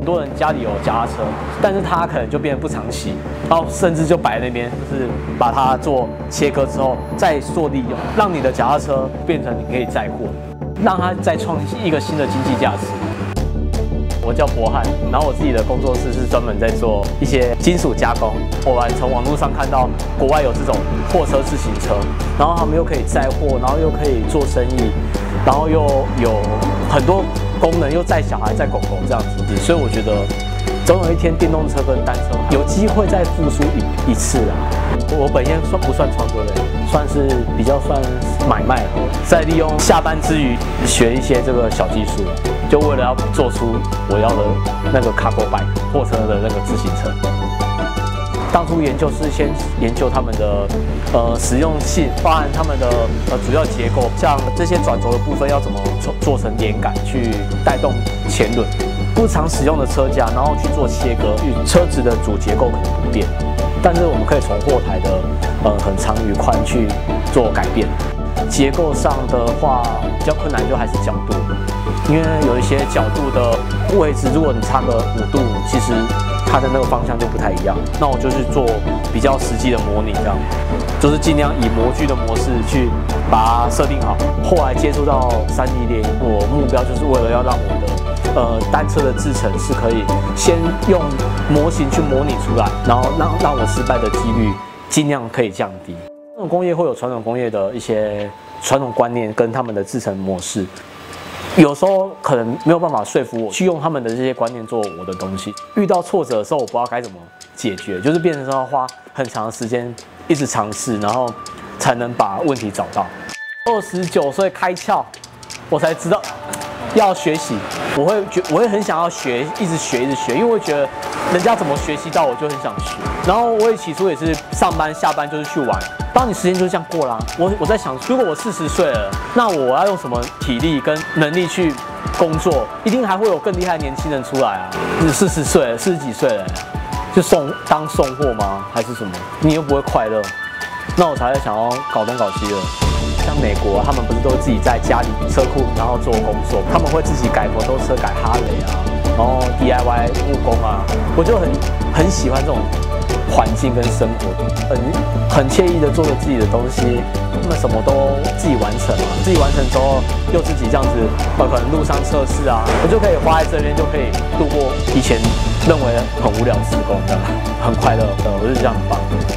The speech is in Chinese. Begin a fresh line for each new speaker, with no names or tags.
多人家里有脚踏车，但是他可能就变得不常骑，然后甚至就摆在那边，就是把它做切割之后再做利用，让你的脚踏车变成你可以载货，让它再创一个新的经济价值。我叫博翰，然后我自己的工作室是专门在做一些金属加工。我从网络上看到国外有这种货车自行车，然后他们又可以载货，然后又可以做生意，然后又有很多功能，又载小孩、载狗狗这样子。所以我觉得，总有一天电动车跟单车有机会再复苏一次啊。我本业不算创作类，算是比较算买卖，再利用下班之余学一些这个小技术，就为了要做出我要的那个 cargo bike 货车的那个自行车。当初研究是先研究他们的实用性，包含他们的主要结构，像这些转轴的部分要怎么做成连杆去带动前轮，不常使用的车架，然后去做切割，车子的主结构可能不变，但是我们可以从货台的可能长与宽去做改变。结构上的话比较困难就还是角度，因为有一些角度的位置，如果你差个5度，其实它的那个方向就不太一样。那我就去做比较实际的模拟，这样就是尽量以模具的模式去把它设定好。后来接触到3D 列印，我目标就是为了要让我的单车的制程是可以先用模型去模拟出来，然后让我失败的几率尽量可以降低。传统工业会有传统工业的一些传统观念跟他们的制程模式，有时候可能没有办法说服我去用他们的这些观念做我的东西。遇到挫折的时候，我不知道该怎么解决，就是变成说要花很长的时间一直尝试，然后才能把问题找到。29岁开窍，我才知道要学习。我会很想要学，一直学，因为我觉得人家怎么学习到，我就很想学。然后我起初也是上班下班就是去玩。当你时间就是这样过啦。我在想，如果我40岁了，那我要用什么体力跟能力去工作？一定还会有更厉害的年轻人出来啊！你40岁了，40几岁了，就当送货吗？还是什么？你又不会快乐，那我才会想要搞东搞西了。像美国，他们不是都自己在家里车库，然后做工作，他们会自己改摩托车、改哈雷啊，然后 DIY 木工啊，我就很喜欢这种环境跟生活，很惬意的做着自己的东西，他们什么都自己完成嘛，自己完成之后又自己这样子，可能路上测试啊，我就可以花在这边，就可以度过以前认为很无聊的时光，这样很快乐，我是这样很棒。